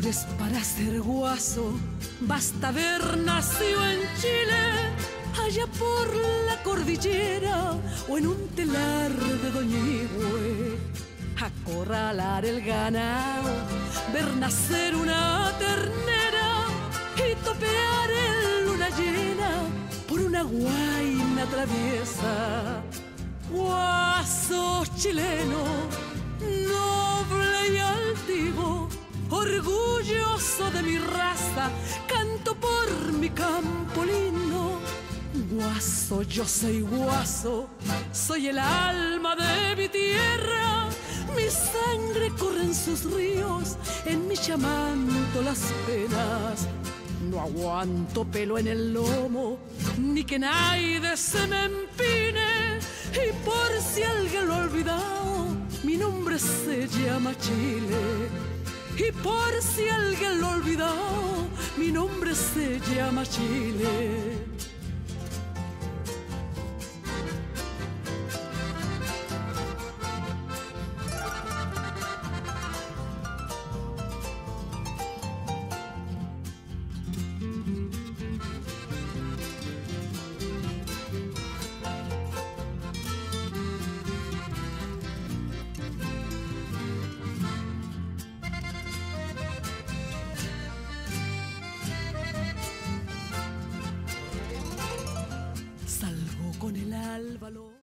Flores para ser guaso, basta haber nacido en Chile, allá por la cordillera o en un telar de Doñihue. Acorralar el ganado, ver nacer una ternera y topear en luna llena por una guaina traviesa. Guaso chileno, noble y altivo, orgulloso de mi raza, canto por mi campo lindo. Guaso, yo soy guaso, soy el alma de mi tierra. Mi sangre corre en sus ríos, en mi chamanto las penas. No aguanto pelo en el lomo, ni que nadie se me empine. Y por si alguien lo ha olvidado, mi nombre se llama Chile. Y por si alguien lo ha olvidado, mi nombre se llama Chile. Salgo con el alba.